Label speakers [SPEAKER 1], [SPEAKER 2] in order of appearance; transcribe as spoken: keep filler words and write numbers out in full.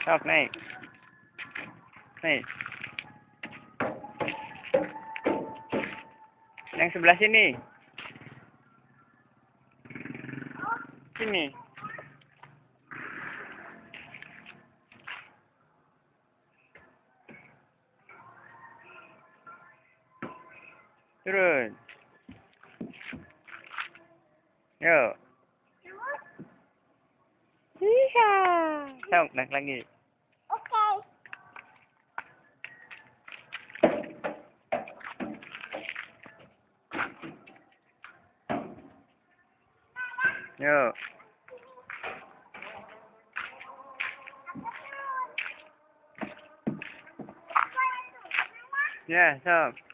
[SPEAKER 1] Sok, naik. Naik. Yang sebelah sini. Sini. Turun. Yuk. Iya. Sok, naik lagi.
[SPEAKER 2] Oke.
[SPEAKER 1] Yuk. Ya, sok.